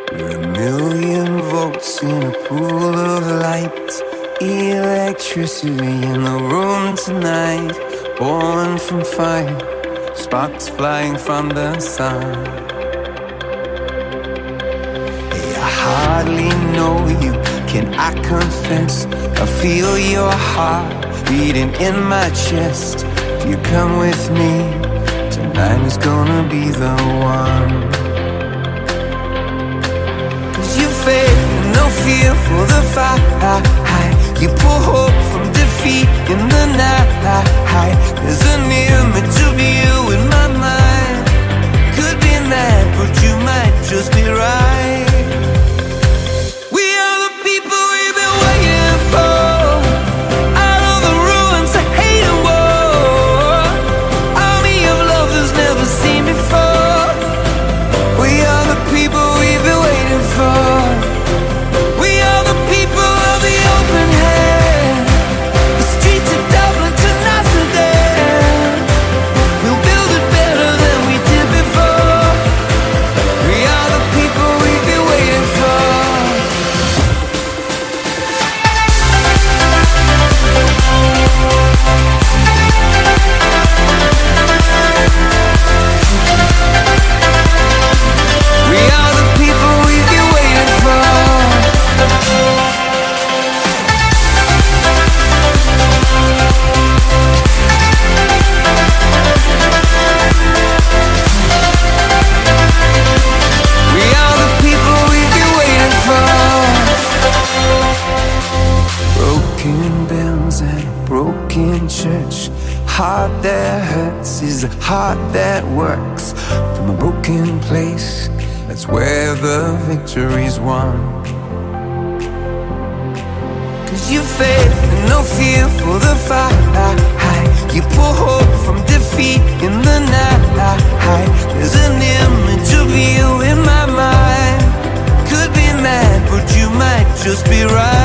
We're a million volts in a pool of light, electricity in the room tonight, born from fire, sparks flying from the sun. Hey, I hardly know you, can I confess? I feel your heart beating in my chest. If you come with me, tonight is gonna be the one. Cause you faith and no fear for the fight. You pull hope from defeat in the night. There's an image of you in my mind. Could be mad, but you might just be right. We are the people we've been waiting for. Out of the ruins of hate and war, army of love that's never seen before. We are the people we've been waiting for. We are the people of the open hand, the streets of Dublin to Amsterdam. We'll build it better than we did before. We are the people we've been waiting for. We are the people we've been waiting for. We are the people we've been waiting for. Broken bells and a broken church. Heart that hurts is a heart that works. From a broken place, that's where the victory's won. Cause you faith and no fear for the fight. You pull hope from defeat in the night. There's an image of you in my mind. Could be mad, but you might just be right.